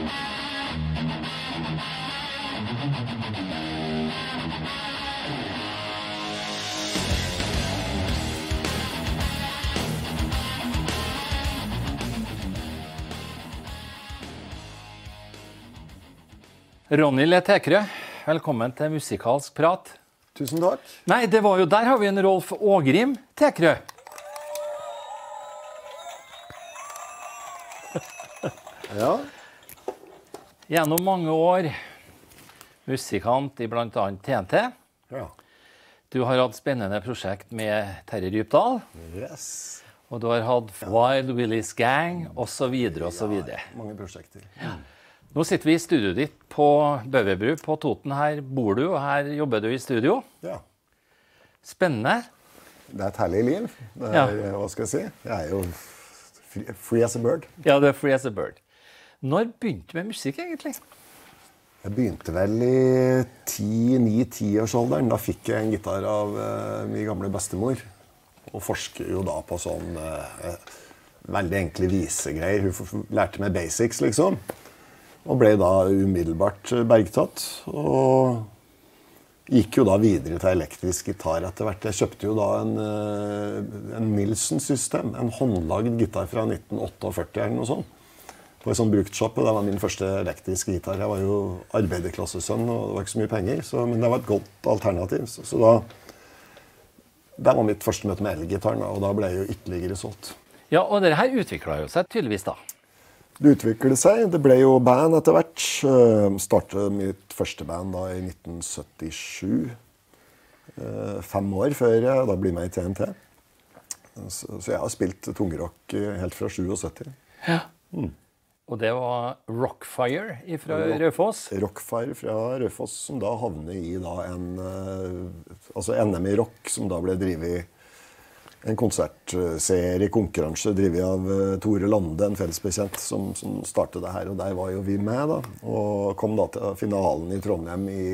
Ronny Le Tekrø, velkommen til Musikalsk Prat. Tusen takk. Nei, det var jo, der har vi en Rolf Ågrim Tekrø. Ja. Gjennom mange år, musikant i blant annet TNT. Ja. Du har hatt spennende prosjekt med Terje Rypdal, Yes. og du har hatt Wild Willys Gang, og så videre, og så videre. Mange prosjekter. Nå sitter vi i studioet ditt på Bøverbru på Toten. Her bor du, og her jobber du i studio. Ja. Spennende. Det er et herlig liv. Det er, hva skal jeg si? Jeg er jo free as a bird. Ja, du er free as a bird. Når begynte du med musikk, egentlig? Jeg begynte vel i 9-10-årsalderen. Da fikk jeg en gitar av min gamle bestemor. Og forsker jo da på sånn veldig enkle visegreier. Hun lærte meg basics, liksom. Og ble da umiddelbart bergtatt, og gikk jo da videre til elektrisk gitar etter hvert. Jeg kjøpte jo da en Nilsson-system, en håndlagd gitar fra 1948 eller noe sånt. På en sånn bruktshoppe, det var min første elektriske gitar. Jeg var jo arbeiderklassesønn, og det var ikke så mye penger, men det var et godt alternativ. Så da, det var mitt første møte med elgitaren, og da ble jeg jo ytterligere solgt. Ja, og det her utviklet jo seg tydeligvis da. Det utviklet seg. Det ble jo band etter hvert. Startet mitt første band da i 1977. 5 år før jeg da ble med i TNT. Så jeg har spilt tungerock helt fra 77. Ja. Og det var Rockfire fra Raufoss? Rockfire fra Raufoss, som da havnet i da altså NM i rock, som da ble drivet i en konsertserie, konkurranse, drivet av Tore Lande, en fellesbekjent, som startet det her. Og der var jo vi med, da. Og kom da til finalen i Trondheim i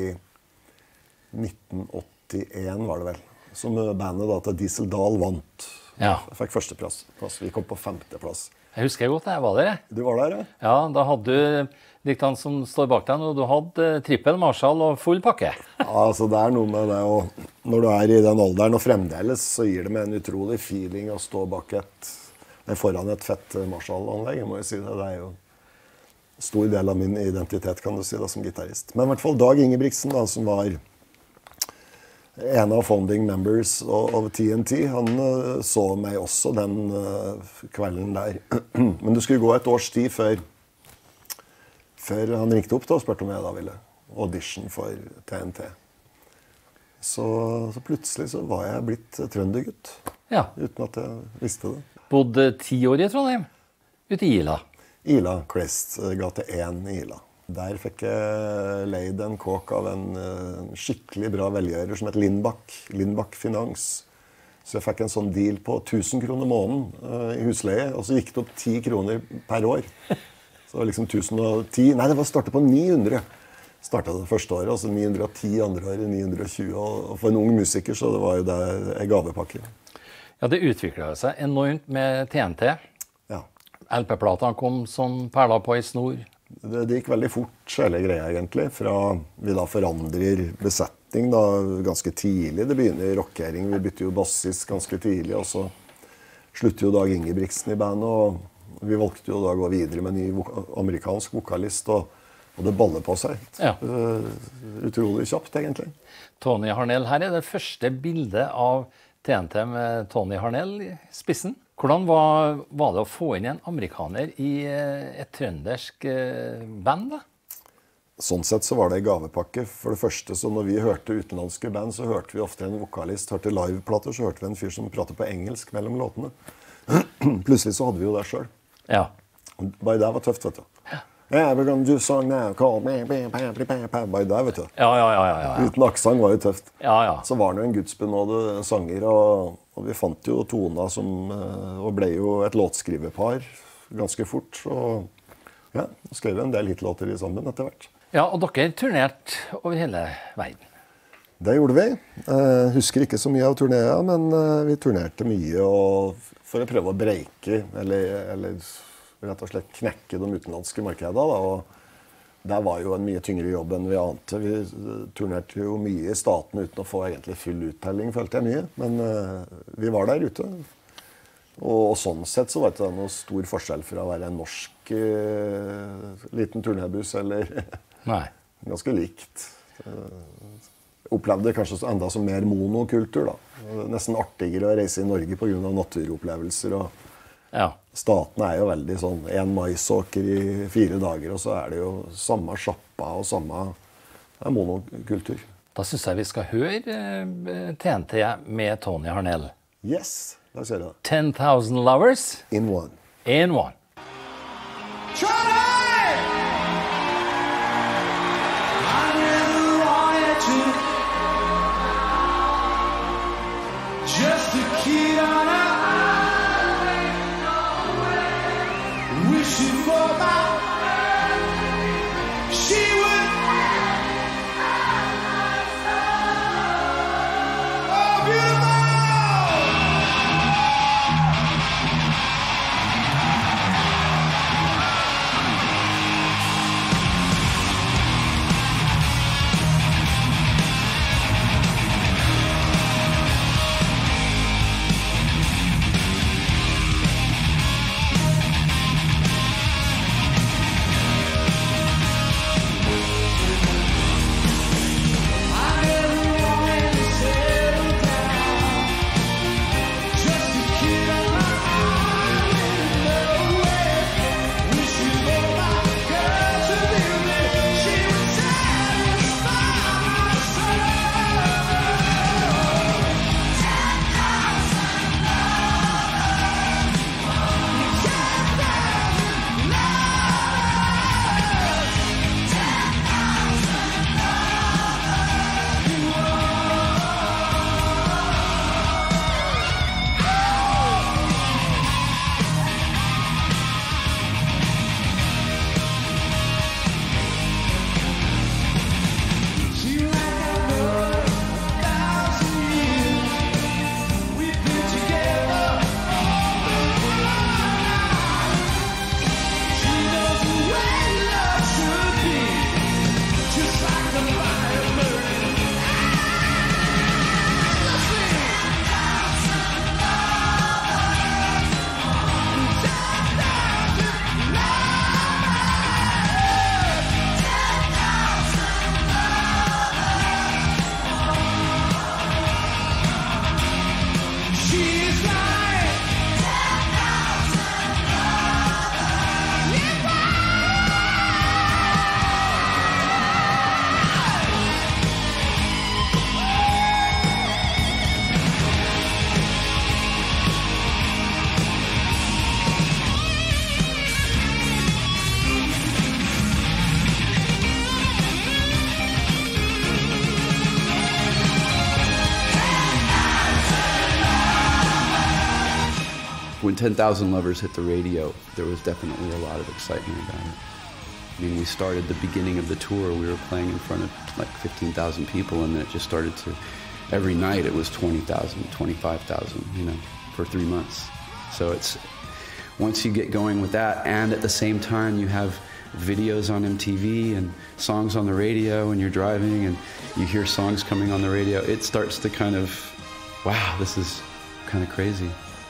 1981, var det vel. Som bandet da til Diesel Dahl vant. Ja. Jeg fikk førsteplass. Vi kom på 5. plass. Jeg husker godt det, jeg var der, jeg. Du var der, ja? Ja, da hadde du diktene som står bak deg, og du hadde trippel Marshall og full pakke. Ja, altså det er noe med det, og når du er i den alderen og fremdeles, så gir det meg en utrolig feeling å stå bak foran et fett Marshall-anlegg, jeg må jo si det. Det er jo en stor del av min identitet, kan du si, da, som gitarist. Men i hvert fall Dag Ingebrigtsen, da, som var en av founding members av TNT, han så meg også den kvelden der. Men det skulle gå et års tid før han ringte opp da, og spurte om jeg da ville audition for TNT. Så plutselig så var jeg blitt trøndergutt, Ja. uten at jeg visste det. Bodde 10 år i Trondheim, ute i Ila. Ila Crest, gate 1 i Ila. Der fikk jeg leid en kåk av en skikkelig bra velgjører som het Lindbakk Finans. Så jeg fikk en sånn deal på 1000 kroner måneden i husleie, og så gikk det opp 10 kroner per år. Så det var liksom 1010, nei det var startet på 900. Startet det første året, altså 910 andre året, 920, og for en ung musiker så det var jo det en gavepakke. Ja, det utviklet seg enormt med TNT. Ja. LP-platene kom som perler på i snor. Det gikk veldig fort, hele greia egentlig, fra vi da forandrer besetning da, ganske tidlig. Det begynner rockering, vi bytter jo bassist ganske tidlig, og så slutter jo Dag Ingebrigtsen i bandet, og vi valgte jo da å gå videre med en ny amerikansk vokalist, og det baller på seg. Ja. Utrolig kjapt, egentlig. Tony Harnell, her er det første bildet av TNT med Tony Harnell i spissen. Hvordan var det å få inn en amerikaner i et trøndersk band da? Sånn sett så var det en gavepakke. For det første, så når vi hørte utenlandske band, så hørte vi ofte en vokalist. Hørte liveplater, så hørte vi en fyr som pratet på engelsk mellom låtene. Plutselig så hadde vi jo det selv. Ja. Bare det var tøft, vet du. Yeah, we're gonna do song now, call me, bare det, vet du. Ja. Uten aksang var det tøft. Ja. Så var det jo en gudsbenåde sanger, og vi fant jo tona og ble jo et låtskriverpar ganske fort. Og ja, skrev en del hitlåter sammen etter hvert. Ja, og dere turnerte over hele verden. Det gjorde vi. Husker ikke så mye av turneringen, men vi turnerte mye for å prøve å breike, eller rett og slett knekke de utenlandske markedene. Og Det var jo en mye tyngre jobb enn vi ante. Vi turnerte jo mye i staten uten å få egentlig full uttelling, følte jeg mye. Men vi var der ute. Og sånn sett så var det ikke noe stor forskjell fra å være en norsk liten turnébuss, eller Nei. ganske likt. Opplevde kanskje enda som mer monokultur da. Nesten artigere å reise i Norge på grunn av naturopplevelser. Og Ja. statene jo veldig sånn, en maisåker i 4 dager, og så det jo samme sjappa og samme monokultur. Da synes jeg vi skal høre TNT med Tony Harnell. Yes, da ser jeg det. 10,000 Lovers In one. in one. Just a kid on a highway, wishing for my she would. Oh, beautiful! When 10,000 Lovers hit the radio, there was definitely a lot of excitement about it. I mean, we started the beginning of the tour, we were playing in front of like 15,000 people, and then it just started to, every night it was 20,000, 25,000, you know, for 3 months. So it's, once you get going with that, and at the same time you have videos on MTV and songs on the radio, and you're driving and you hear songs coming on the radio, it starts to kind of, wow, this is kind of crazy.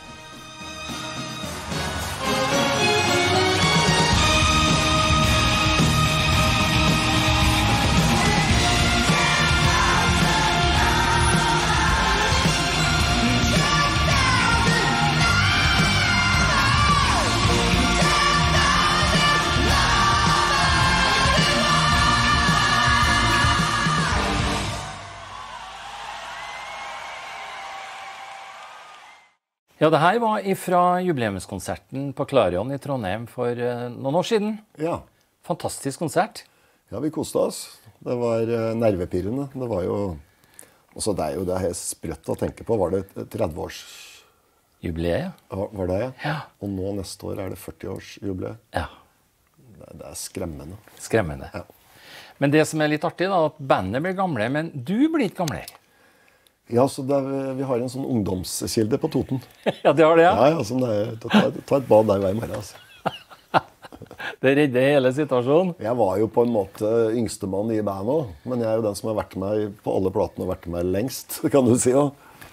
Ja, det her var ifra jubileumskonserten på Klarion i Trondheim for noen år siden. Ja. Fantastisk konsert. Ja, vi koste oss. Det var nervepirrende. Det var jo... Også det jo det her sprøtt å tenke på. Var det 30-års... Jubileet? Var det, ja? Ja. Og nå neste år det 40-årsjubileet. Ja. Det skremmende. Skremmende. Ja. Men det som litt artig da, at bandet blir gamle, men du blir ikke gamle. Ja, så vi har en sånn ungdomskilde på Toten. Ja, det har det, ja. Ja, ja, sånn ta et bad der hver morgen, altså. Det redder hele situasjonen. Jeg var jo på en måte yngstemann i bandet, men jeg er jo den som har vært med på alle platene og vært med lengst, kan du si.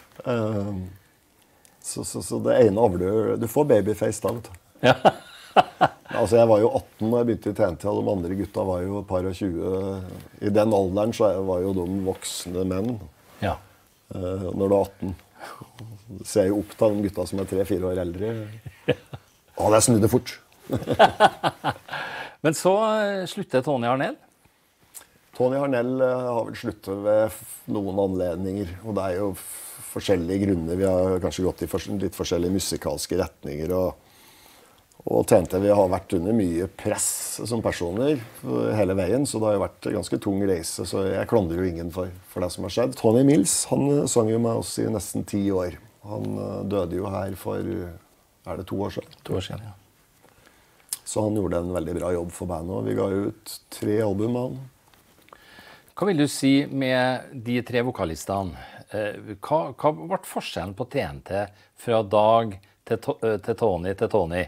Så det ene avgjør. Du får babyface da, vet du. Ja. Altså, jeg var jo 18 da jeg begynte i TNT, og de andre gutta var jo par og 20. I den alderen så var jo de voksne menn. Ja. Når du er 18. Så ser jeg jo opp til de gutta som er 3-4 år eldre. Å, det snudde fort. Men så slutter Tony Harnell. Tony Harnell har vel sluttet ved noen anledninger, og det er jo forskjellige grunner. Vi har kanskje gått i litt forskjellige musikalske retninger, og TNT vi har vært under mye press som personer hele veien, så det har jo vært en ganske tung reise, så jeg klandrer jo ingen for det som har skjedd. Tony Mills, han sang jo med oss i nesten 10 år. Han døde jo her for, er det 2 år siden? 2 år siden, ja. Så han gjorde en veldig bra jobb for bandet, og vi ga ut 3 album av han. Hva vil du si med de 3 vokalistene? Hva ble forskjellen på TNT fra Dag til Tony?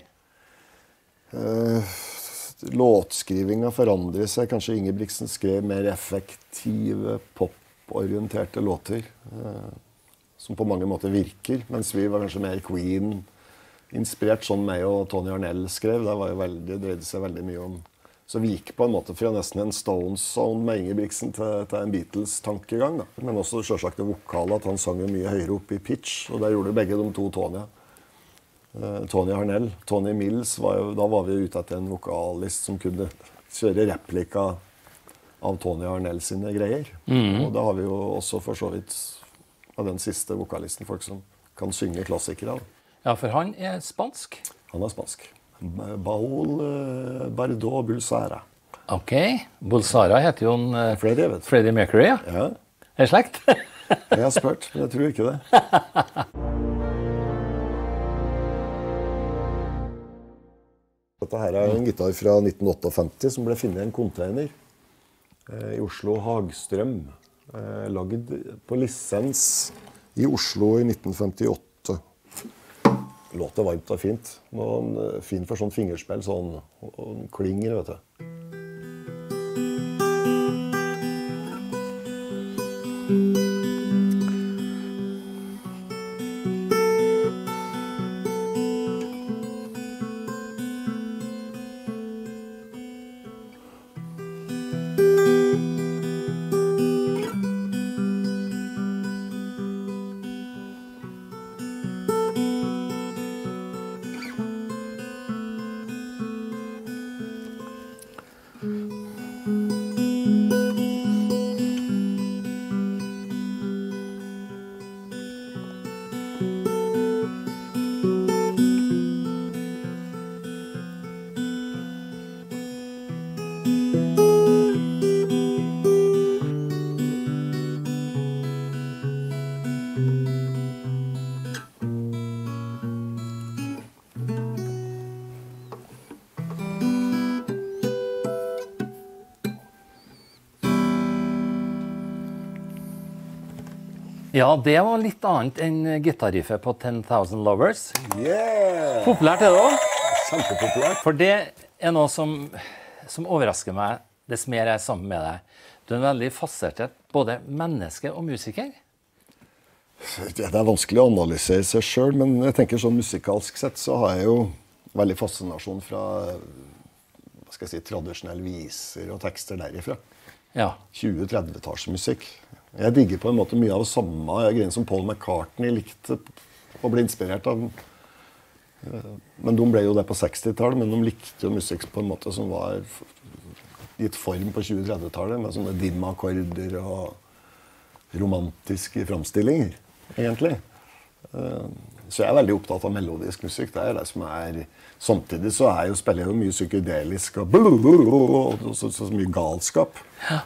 Låtskrivinga forandrer seg. Kanskje Ingebrigtsen skrev mer effektive, poporienterte låter som på mange måter virker, mens vi var kanskje mer Queen-inspirert, sånn meg og Tony Harnell skrev. Det dreide seg veldig mye om. Så vi gikk på en måte fra nesten en Stones-sound med Ingebrigtsen til en Beatles-tankegang. Men også selvsagt det vokale, at han sang jo mye høyere opp i pitch, og det gjorde begge de 2 Tony. Tony Harnell. Tony Mills da var vi ute etter en vokalist som kunne kjøre replika av Tony Harnell sine greier. Og da har vi jo også for så vidt av den siste vokalisten, folk som kan synge klassikere. Ja, for han er spansk. Han er spansk. Baul Bardot Bulsara. Ok. Bulsara heter jo en Freddie Mercury, ja. Ja. Er slekt? Jeg har spurt, men jeg tror ikke det. Dette her er en gitar fra 1958 som ble funnet i en container i Oslo Hagstrøm. Lagd på lisens i Oslo i 1958. Låter varmt og fint. Fin for sånn fingerspill, sånn og klinger, vet du. Ja, det var litt annet enn gitarriffet på 10,000 Lovers. Yeah! Populært er det også. Kjempepopulært. For det er noe som overrasker meg dess mer jeg er sammen med deg. Du er en veldig fascinert både menneske og musiker. Det er vanskelig å analysere seg selv, men jeg tenker sånn musikalsk sett så har jeg jo veldig fascinasjon fra hva skal jeg si, tradisjonelle viser og tekster derifra. Ja. 20-30-tallsmusikk. Jeg digger på en måte mye av det samme greiene som Paul McCartney likte å bli inspirert av. Men de ble jo det på 60-tallet, men de likte jo musikk på en måte som var gitt form på 20-30-tallet, med sånne dim-akkorder og romantiske framstillinger, egentlig. Så jeg er veldig opptatt av melodisk musikk. Det er det som er... Samtidig så spiller jeg jo mye psykedelisk og så mye galskap. Ja.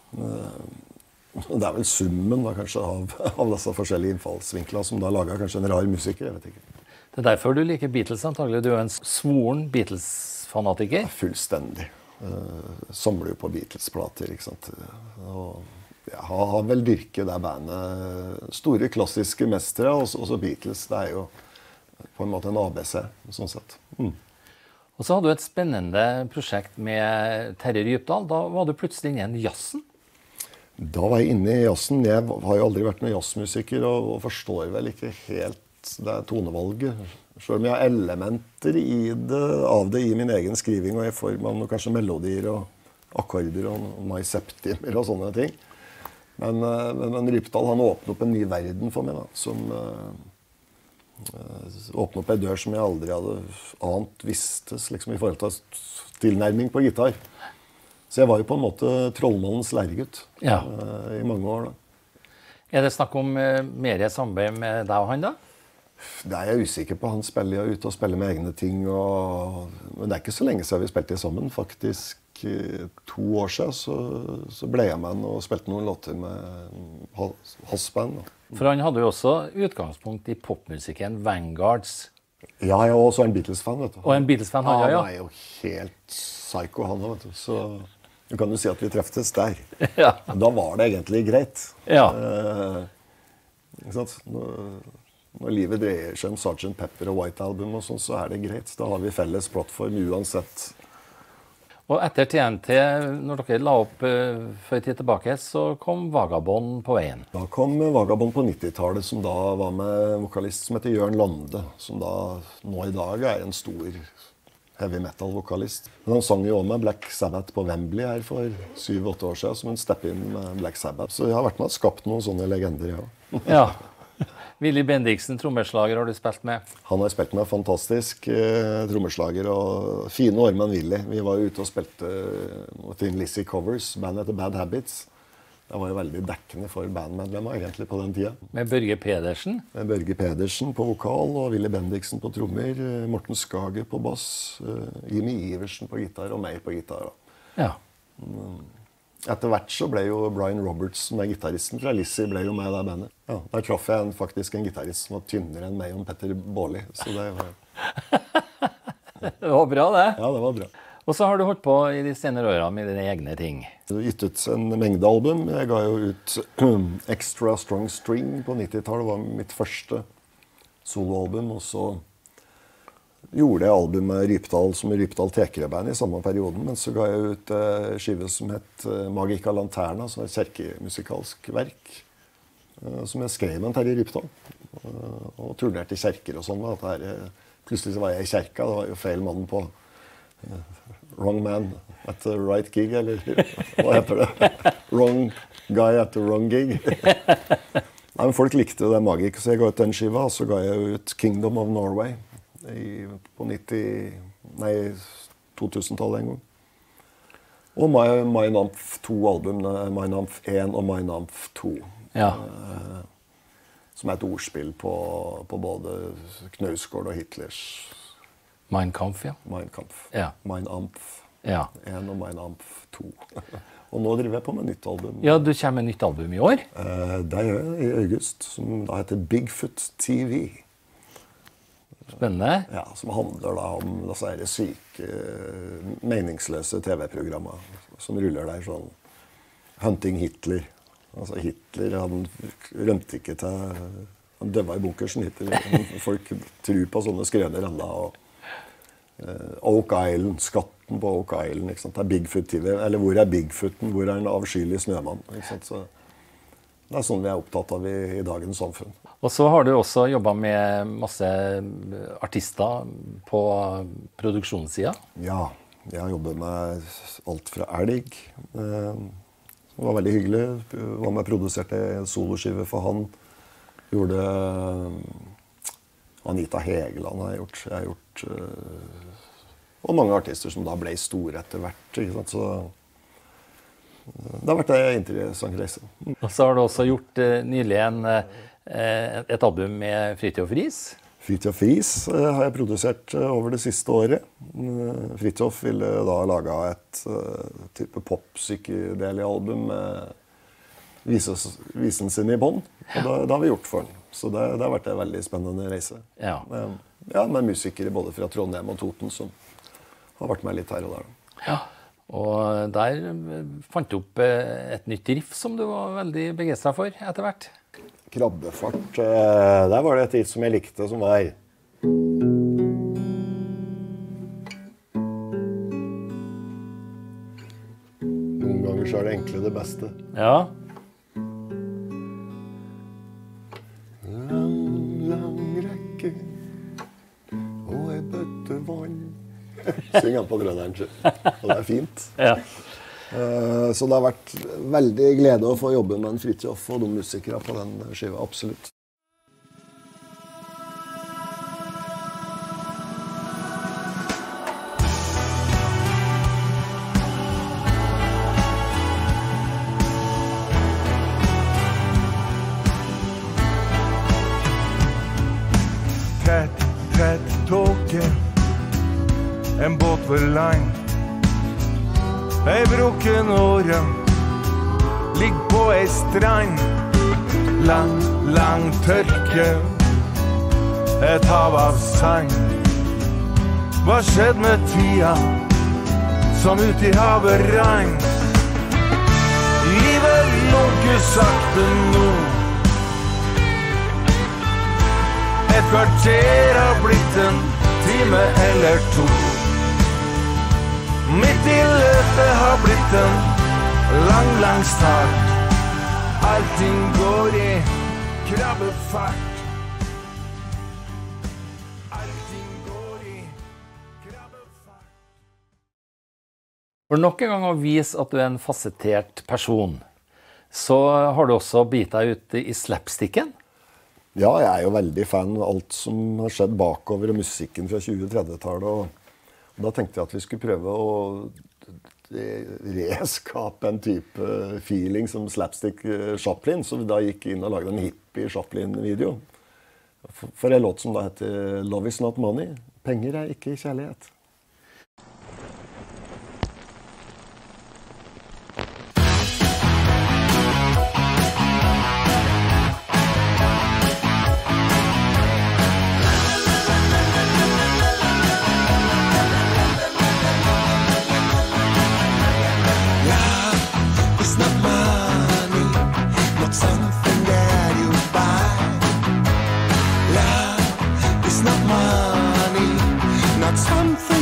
Det er vel summen da, kanskje, av disse forskjellige innfallsvinkler som da lager kanskje en rar musiker, jeg vet ikke. Det er derfor du liker Beatles antagelig. Du er en svoren Beatles-fanatiker. Ja, fullstendig. Samler jo på Beatles-plater, ikke sant. Og jeg har vel dyrket det bandet. Store klassiske mestere, og så Beatles. Det er jo på en måte en ABC, sånn sett. Og så hadde du et spennende prosjekt med Terje Rypdal. Da var du plutselig inne i jazzen. Da var jeg inne i jazzen. Jeg har jo aldri vært noen jazzmusiker og forstår vel ikke helt det tonevalget. Selv om jeg har elementer av det i min egen skriving og i form av kanskje melodier og akkorder og maiseptimer og sånne ting. Men Rypdal han åpnet opp en ny verden for meg da, som åpnet opp en dør som jeg aldri hadde ant vistes liksom, i forhold til tilnærming på gitar. Så jeg var jo på en måte trollmannens læregutt i mange år da. Er det snakk om mer samarbeid med deg og han da? Det er jeg usikker på. Han spiller jo ute og spiller med egne ting. Men det er ikke så lenge siden vi spilte sammen. Faktisk 2 år siden så ble jeg med og spilte noen låter med hans band. For han hadde jo også utgangspunkt i popmusikken Vanguards. Ja, jeg var også en Beatles-fan, vet du. Og en Beatles-fan han, ja. Han er jo helt psycho, han da, vet du. Så du kan jo si at vi treftes der. Ja. Da var det egentlig greit. Ja. Ikke sant? Når livet dreier seg om Sgt. Pepper og White Album og sånn, så er det greit. Da har vi felles plattform uansett. Og etter TNT, når dere la opp for en tid tilbake, så kom Vagabond på veien. Da kom Vagabond på 90-tallet, som da var med en vokalist som heter Jørn Lande, som da nå i dag er en stor heavy metal-vokalist. Men han sang jo også med Black Sabbath på Wembley her for 7-8 år siden, som en step-in med Black Sabbath. Så jeg har vært med og skapt noen sånne legender, ja. Ja. Willy Bendiksen, trommeslager, har du spilt med? Han har spilt med, fantastisk trommeslager og fine år med Willy. Vi var ute og spilte Thin Lizzy covers, bandet heter Bad Habits. Det var jo veldig dekkende for bandmedlemmer egentlig på den tida. Med Børge Pedersen? Med Børge Pedersen på vokal og Willy Bendiksen på trommer, Morten Skage på bass, Jimmy Iversen på gitar og meg på gitar. Ja. Etter hvert så ble jo Brian Roberts, som er gitaristen fra Lizzy, ble jo med i det bandet. Ja, der traff jeg faktisk en gitarist som var tynnere enn meg og Petter Baarli. Så det var... Det var bra, det. Ja, det var bra. Og så har du holdt på i de senere årene med dine egne ting. Jeg har gitt ut en mengde album. Jeg ga jo ut Extra Strong String på 90-tallet. Det var mitt første soloalbum. Og så gjorde jeg album med Rypdal som Rypdal Tekerø-band i samme perioden. Men så ga jeg ut skive som het Magica Lanterna, som er et kirkemusikalsk verk. Som jeg skrev med Terje Rypdal. Og turnerte i kjerker og sånn. Plutselig så var jeg i kjerka. Det var jo feil mann på Wrong man at the right gig, eller hva heter det? Wrong guy at the wrong gig. Nei, men folk likte det Magic, så jeg ga ut den skiva, og så ga jeg ut Kingdom of Norway på 2000-tallet en gang. Og My Namph 2-albumene, My Namph 1 og My Namph 2. Ja. Som er et ordspill på både Knausgård og Hitlers Mein Kampf, ja. Mein Kampf. Ja. Mein Amph 1 og Mein Amph 2. Og nå driver jeg på med nytt album. Ja, du kommer med nytt album i år? Det gjør jeg i august, som da heter Bigfoot TV. Spennende. Ja, som handler da om disse syke, meningsløse TV-programmer som ruller der sånn. Hunting Hitler. Altså Hitler, han rømte ikke til... Han døva i bunkersen, Hitler. Folk tror på sånne skrøner enda, og Oak Island, skatten på Oak Island, ikke sant? Det er Bigfoot TV, eller hvor er Bigfooten, hvor er en avskyelig snømann, ikke sant? Så det er sånn vi er opptatt av i dagens samfunn. Og så har du også jobbet med masse artister på produksjonssida. Ja, jeg har jobbet med alt fra Elg, som var veldig hyggelig, var med og produserte en soloskive for han, gjorde Anita Hegeland har jeg gjort og mange artister som da ble store etter hvert, ikke sant? Så det har vært en interessant reise. Og så har du også gjort nylig et album med Fridtjof Riis. Fridtjof Riis har jeg produsert over det siste året. Fridtjof ville da lage et type pop-psykedeli-album med visen sin i bånd, og det har vi gjort for den. Så det har vært en veldig spennende reise. Ja. Ja, med musikere både fra Trondheim og Toten som har vært med litt her og der. Ja, og der fant du opp et nytt riff som du var veldig begeistret for etter hvert. Krabbefart, der var det et riff som jeg likte, som var... Noen ganger så det enkle det beste. Ja. Lang rekke og ei bøtte vann. Synger han på Grønneren, og det fint. Ja. Så det har vært veldig glede å få jobbe med en Fridtjof og de musikere på den skiva, absolutt. Tett tåke, en båt ved land. Ei brukken åre, ligg på ei strand. Lang tørke, et hav av sand. Hva skjedde med tida, som ut I havet regn? Livet lunker sakte nå. Et kvarter har blitt en time eller to. Midt I løpet har blitt en lang start. Allting går I krabbefart. Allting går I krabbefart. For nok en gang å vise at du en fasettert person, så har du også bitt deg ut I slapsticken. Ja, jeg jo veldig fan av alt som har skjedd bakover og musikken fra 20-30-tallet. Og da tenkte jeg at vi skulle prøve å reskape en type feeling som slapstick Chaplin, så vi da gikk inn og lagde en hippie Chaplin-video. For en låt som da heter Love is not money. Penger ikke kjærlighet. Something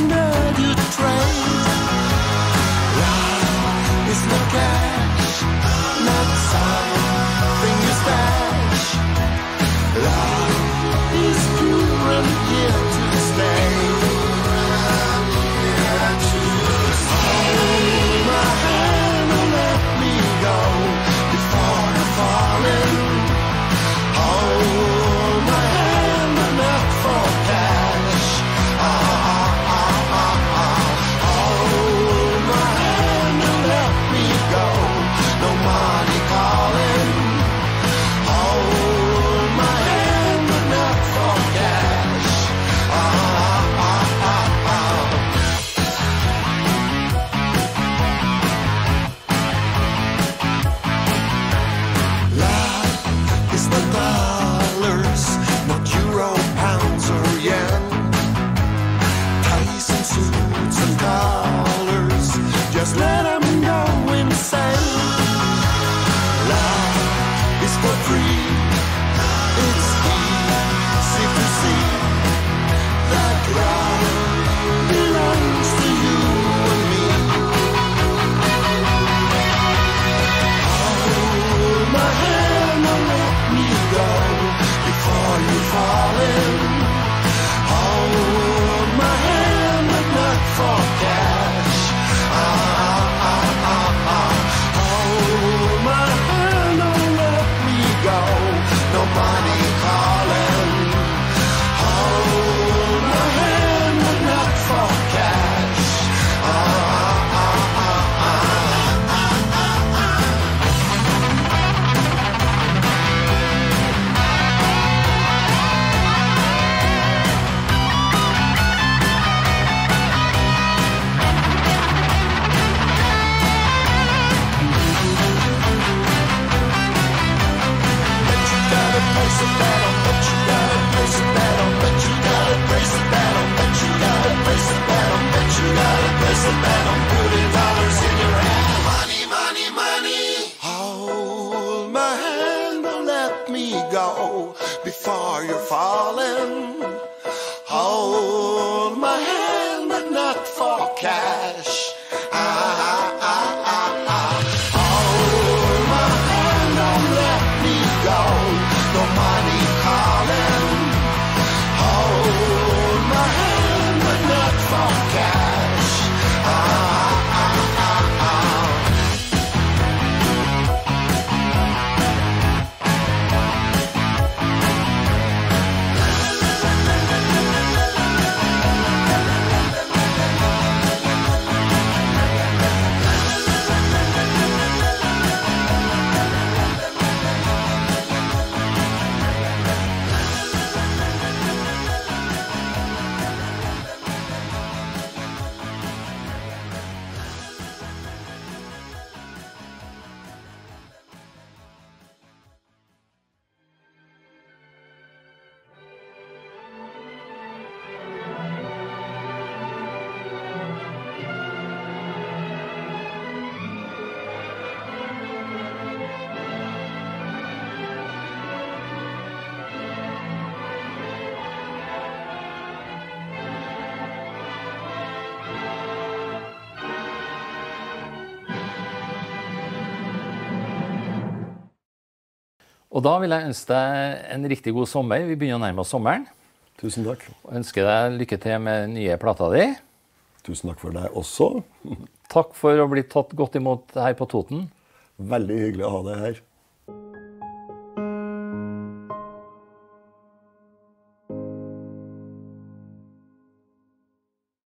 Og da vil jeg ønske deg en riktig god sommer. Vi begynner å nærme oss sommeren. Tusen takk. Og ønsker deg lykke til med nye plata di. Tusen takk for deg også. Takk for å bli tatt godt imot her på Toten. Veldig hyggelig å ha deg her.